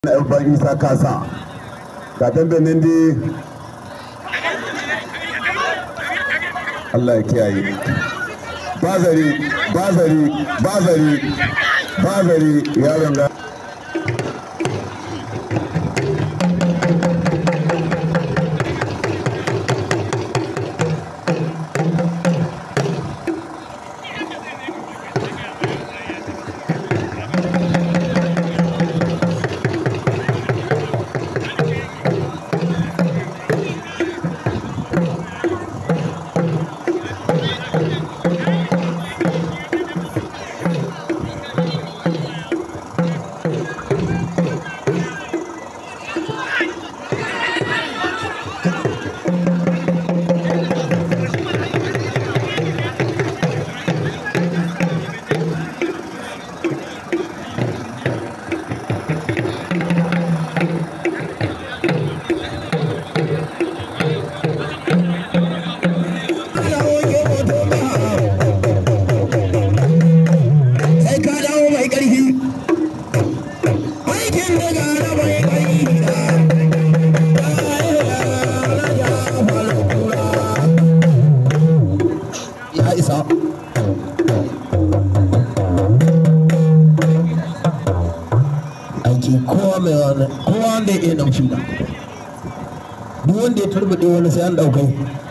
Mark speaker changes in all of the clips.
Speaker 1: na yan isa kasa ga damben nan dai Allah ya kiyaye bazari yaron ga kowa da ya dauki da duk wanda ya turbude wani sai an daukai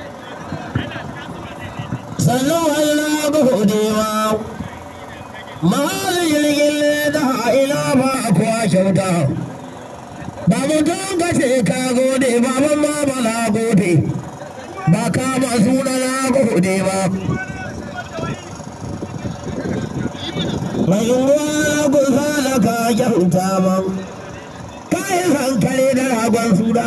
Speaker 1: sannan Allah ga hodewa mahal jirgin da ila ba kuwa kyauta ba mutum ka ce ka gode ba ma bala gode ba ka ba suna na gode ba mai ruwa na gusa da ka kyauta ba kayan hankali da ragon suna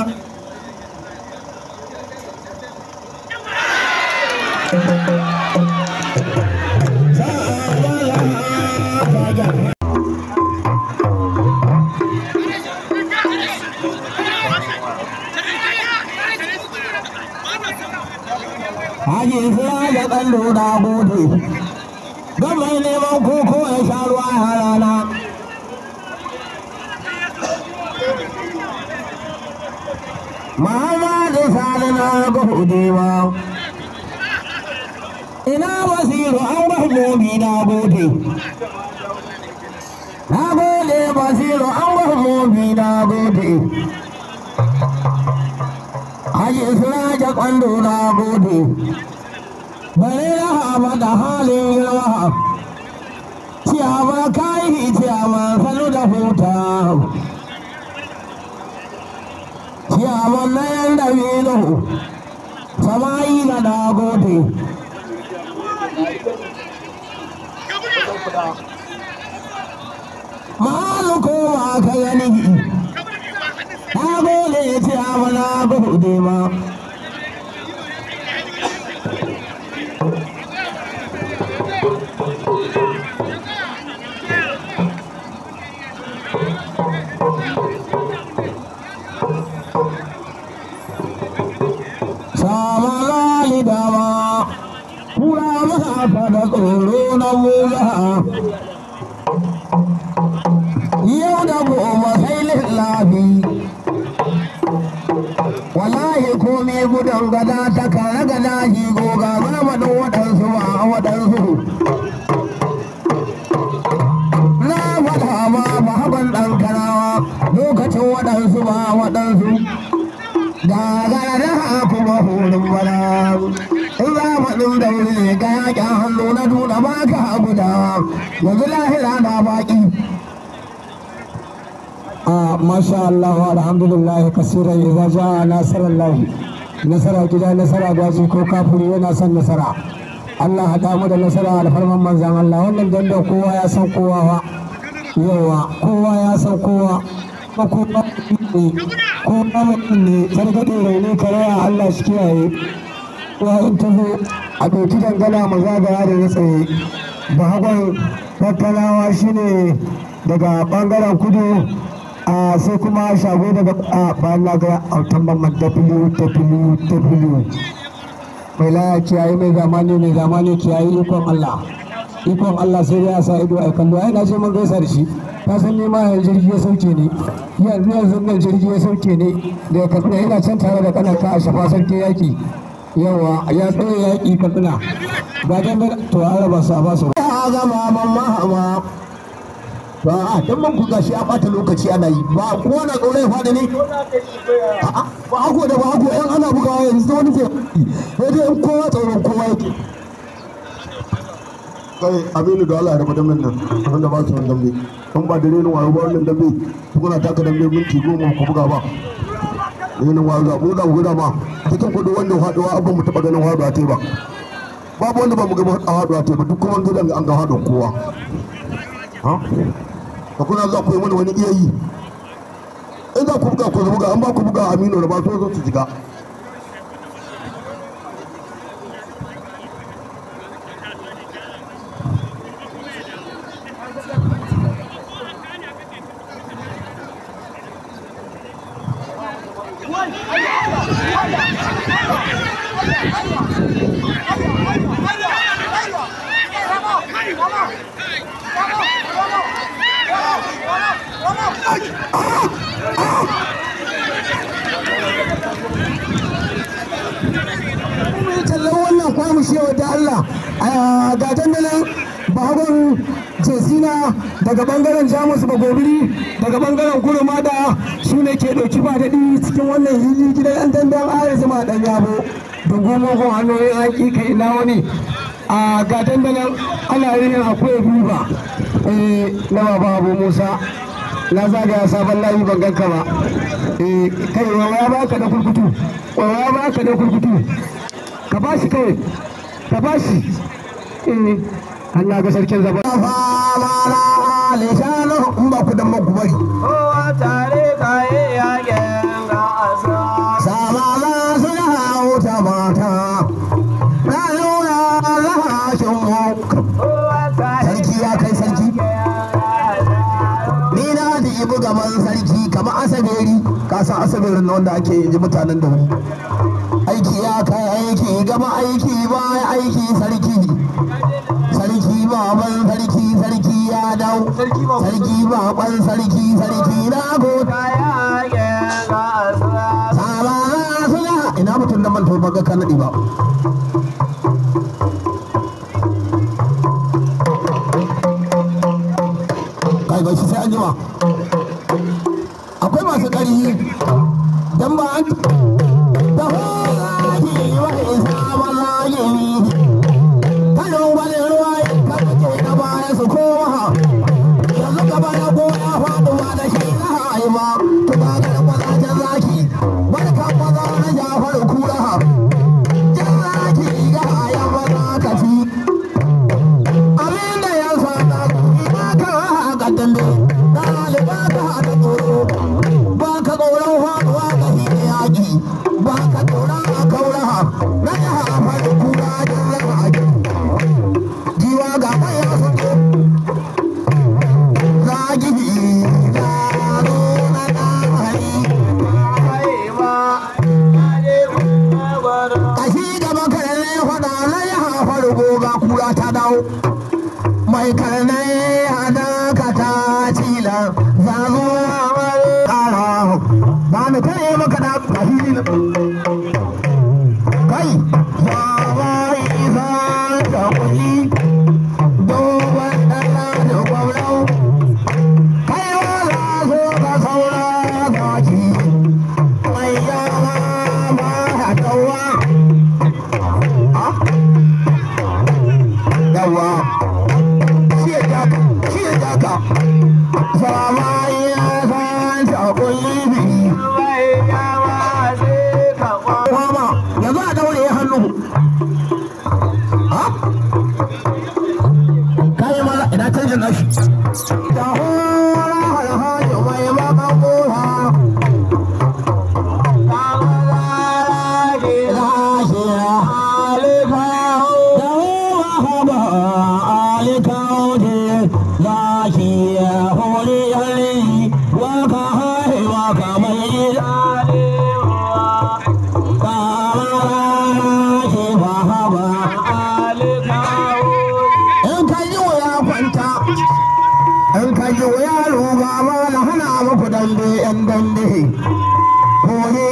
Speaker 1: Haji suna da kallo da gode don mai neman koko ya sha ruwa a rana Muhammadu Sani na godewa ina Basiru an Mahmudi na gode Basiru an Mahmudi na gode Haji Siraja Kwando na gode bare rahama da halin girma ciyawa kai ciyawa sanu da huta ciyawan na yan da wino samayi na da gode malu kowa ka gani na gode ciyawa na gode ma da tsoro na muga yau da goma sai lillahi wallahi komai gudun gada ta kare gada shi goga zamanin waɗansu ba waɗansu na faɗa ma ba haɓar ɗan karawa lokacin waɗansu ba waɗansu gagara da kuma horin bana zamanin da wuri ga yaƙin hannu na duna ba ka guda yanzu lahira na baƙi masha Allah alhamdulillah kasiran idza jaa nasrullahi nasara gida nasara gwaji ko kafiri yana son nasara Allah hada mu da nasara alfarman manzan Allah wannan dandan kowa ya san kowa yawa kowa ya san kowa ko mutum ne sarkaɗe rauni karaya Allah shi kiyaye in ta zo a ɗauki dangana mu zagaya da na tsaye ba hagon tattalawa shine daga ɓangaren kudu sai kuma shago daga bayan lagaya a tambaman tafilu mai laya kiyaye mai zamani kiyaye ikon Allah sai dai a sa ido a kallo ai na ce mun gaisa da shi ka san ni ma yanzu jirgi ya sauke ni yanzu nan jirgi ya sauke ni daga Katsina ina can tare da kanaka a shafa sarki yaki yawa ya tsaye yaki Katsina ga dan to an raba su a ba su ya zama mamma ba a dan man ku gashi a bata lokaci ana yi ba ko na tsore fada ne ba hako da ba hako yan ana bugawa yanzu wani ke sai dai in kowa tsoron kowa yake kai Aminu da Allah ya rabu damben nan wanda ba su dambe kan ba da renin wayo ba wannan dambe kuna taka dambe minti 10 ku buga ba renin wayo ga mu da guda ma cikin kudu wanda haduwa abin mu taba ganin haduwa tai ba babu wanda ba mu ga haduwa tai ba duk kuma gidan an ga haduwa kowa ha da kuna za ku yi mana wani iya yi in za ku buga an ba ku buga Aminu da ba so su jiga wannan kwamushewa da Allah ga dandalin bahagon jesina daga bangaren jamus bagobiri daga bangaren kurmada su ne ke ɗauki ba daɗi cikin wannan hili gidan yan dandan arzima ɗan yabo da gomogon hanyoyin haƙi kai na wani ga dandalin ana yin akwai buba na baba abu musa na zagaya sabon layi ban ganka ba kai wawa baka da kurkutu ka ba shi kawai ka ba shi Allah ga sarkin zaba fama lisanu in ba ku dan ku bari kowa tare kai yagen ga asa sama ma suna hauta mata na nuna lahashin mu sarki ya kai sarki ni na da ibu gaban sarki kamar asaberi ka san asaberin na wanda ake yi mutanen da wuri aiki ya kai aiki gama aiki ba aiki sarki baban sarki ya dau sarki baban sarki na gota ya ge gasa sama suna ina mutum da man to baga kanadi ba kai ba shi sai an jima akwai masu ƙarfi dan ba an da hoji wa isa malaki kano bane ruwa ka baya su koma yanzu gaba da gona faduwa da shi na haima to ba ga kwazan zaki barkan maza na jafar kura jan zaki ga hayan maza ka fi abinda ya sana ina ka haka dambe ɗaliba ka haka tsoro ba ka tsoron faduwa ga shi yaki ba ka tsoron a kaura na jafar kura jan zaki jiwa ga maya fito zagi zaro na ɗamari kashi gaba karnai faɗa na ya hafar goga kura ta dawo mai karnai hada ka ta cila zazo ƙara ba ni kare maka da kashi na kai ya bai zan da kuɗi Sama ya san ta kulli wanda kore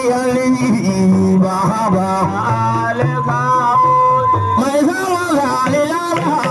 Speaker 1: yarin ba haba mai zama ga alilala